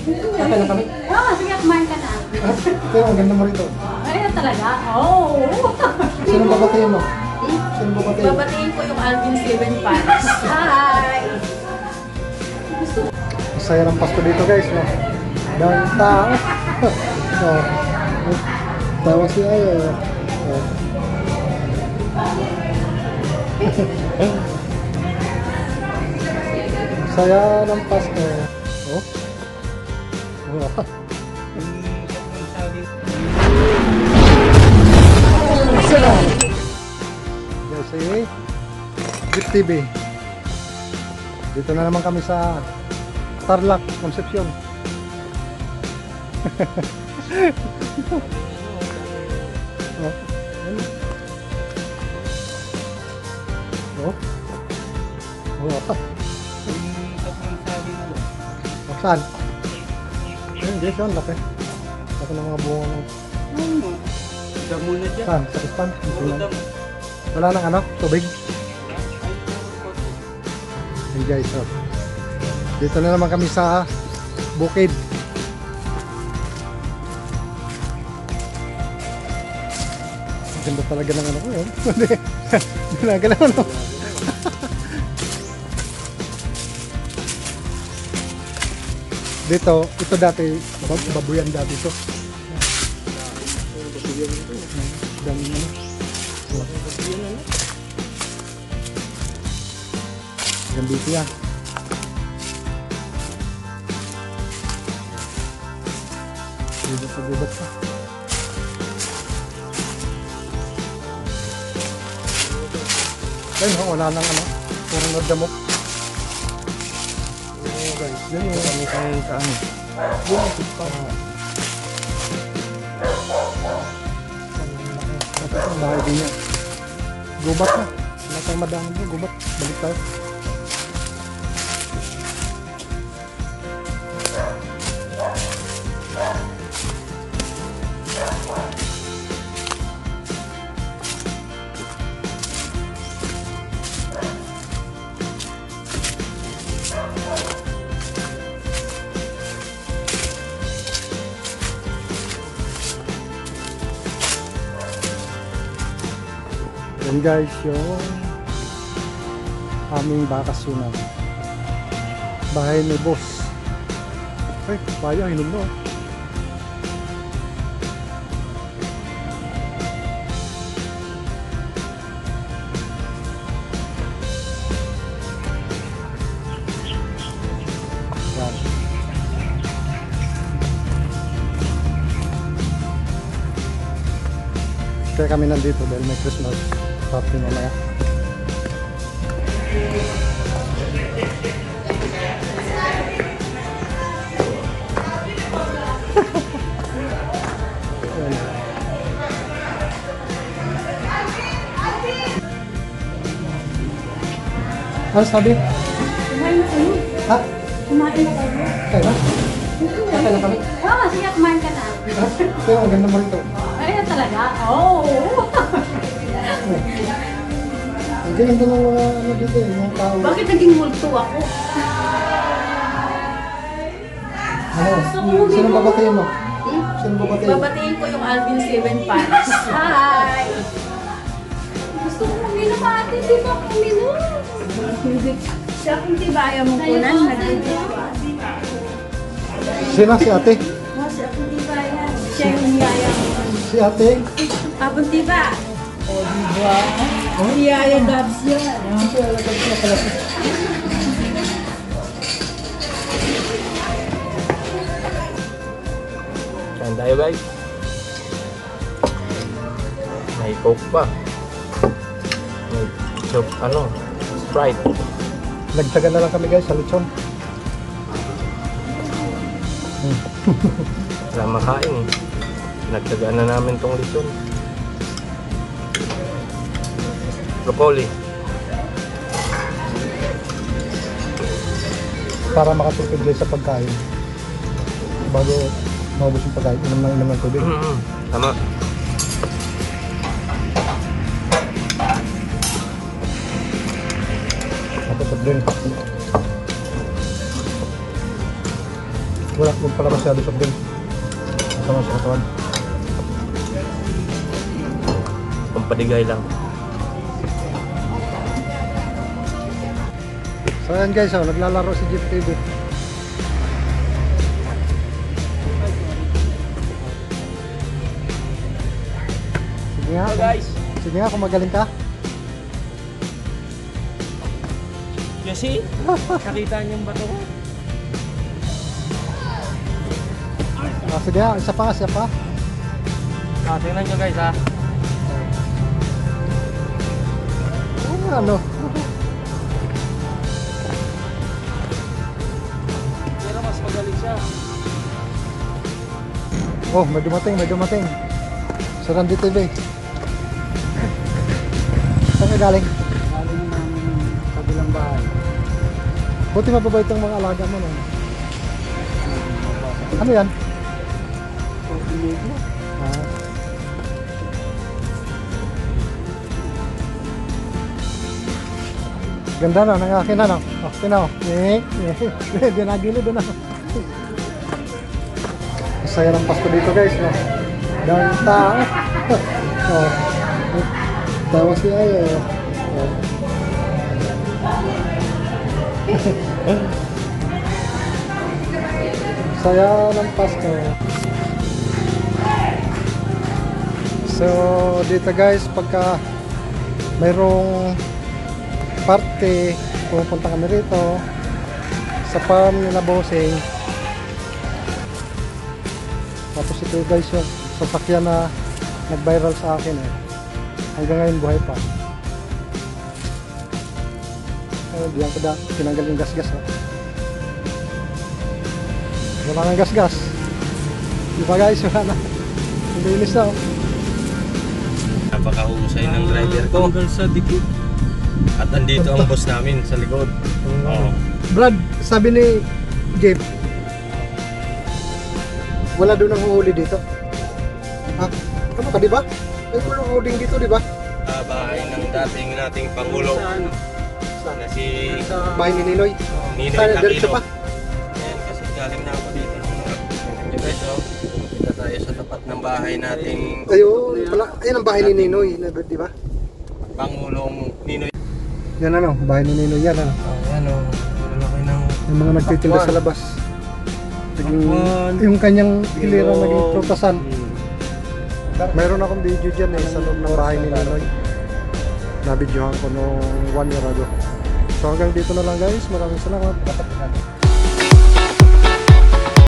Okay na kami? Oo, sige, kumain ka na. Pero ang ganda mo rito. Ayun talaga? Oo. Sino babatiin mo? Sino babatiin? Babatiin ko yung Alvin 7 Fans. Hi! Masaya ng Pasko dito guys, no? Daming tao. Oh. Tawa si Ayo. Oh. Saya ng Pasko. Oh. Wow. Guys, Bit TV. Dito na naman kami sa Tarlac, Concepcion. Oh. Oh. Oh. Saan? Ayun, guys, yun, laki. Laki ng mga bunga ng... Damo na dyan. Saan? Sa Kispan? Wala nang ano? Tubig? Ayun guys, oh. Dito na naman kami sa bukid. Ganda talaga ng ano ko yun. Ginagalaw no? Dito, ito dati, babuyan dati ito. Dami ano. Ganda dito yan. Gubat pa. Ayun ho, wala nang ano. Purong nagdamok. Oh guys, yan yung kami sa ano. Yung ito pa. Ito ang bahay din yan. Gubat na. Wala tayong madami mo. Gubat. Balik tayo. Yan guys, yung aming bakasyonan. Bahay ni boss. Ay, bayo, hinog na. Yan. Kaya kami nandito dahil may Christmas party mamaya. Ano sabi? Kumain na kayo. Ha? Kumain na kayo. Kaya na? Okay na kami? Oo, sige, kumain ka na. Pero ang ganda mo rito. Ayun talaga? Oo. Ang ganda ng mga ano dito eh, mga tao. Bakit naging multo ako? Ano? Sino babatiin mo? Sino babatiin? Babatiin ko yung Alvin 7 Fans. Hi! Gusto ko uminom ate, di ba ako uminom? Siya kung di ba ayaw mong kunan, nag-edit ko. Sino si ate? Siya kung di ba yan. Siya yung niyaya mo. Si ate? Abang di ba? O di ba? Niyaya Gabs yan. Kain tayo guys. May coke pa. May chop, ano, Sprite. Nagtagal na lang kami guys sa lechon. Wala makain eh. Nagtagaan na namin tong lechon. Broccoli. Para makatipid guys sa pagkain. Bago maubos yung pagkain, inom ng tubig. Tama. Tapos sa drink. Wala kung pala masyado soft drink. Masama sa katawan. Pampadigay lang. So ayan guys, oh, naglalaro si Jeep TV. Sige nga, guys. sige nga kung magaling ka. Kasi, nakita niyo yung bato ko. Sige nga, isa pa, isa pa. Tingnan nyo guys ha. Ano? Pero mas magaling siya. Oh, may dumating, may dumating. Sa Randy TV. Saan ka galing? Galing namin kabilang bahay. Buti mababait ang mga alaga mo, no? Ano yan? Ah. Ganda na, ng akin na, no? Oh, tinaw. Dinagilid na. Masaya ng Pasko dito, guys, no? Dahil tao. Oh. Tawa si Ayo. Oh. Saya ng Pasko. So dito guys, pagka mayroong party, pupunta kami rito sa farm nila Bossing. Tapos ito guys yung sasakyan na nag-viral sa akin eh. Hanggang ngayon buhay pa. Diyan ko da, tinanggal yung gas-gas. Oh. Wala nang gas-gas. Di ba guys, wala na. Hindi inis na. Oh. Napakahusay ng driver ko. Hanggang sa dikit. At andito ang boss namin sa likod. Oo. Brad, sabi ni Jeep, wala doon ang huli dito. Ha? Ano ka, di ba? May walang holding dito, di ba? Bahay ng dating nating Pangulo. Na si Bahay ni Ninoy. Ninoy Saan, diretso Aquino. pa? Ayan, kasi galing na ako dito. Ito guys, oh. Kita tayo sa tapat ng bahay nating Ayun, pala, ayun ang bahay ni Ninoy, di ba? Pangulong Ninoy. Yan ano, bahay ni Ninoy yan ano. Ayan o, malaki ng Yung mga nagtitinda sa labas. Yung kanyang hilira naging prutasan. Mayroon akong video dyan eh, sa loob ng bahay ni Ninoy. Nabidyohan ko nung 1 year ago. So hanggang dito na lang guys, maraming salamat.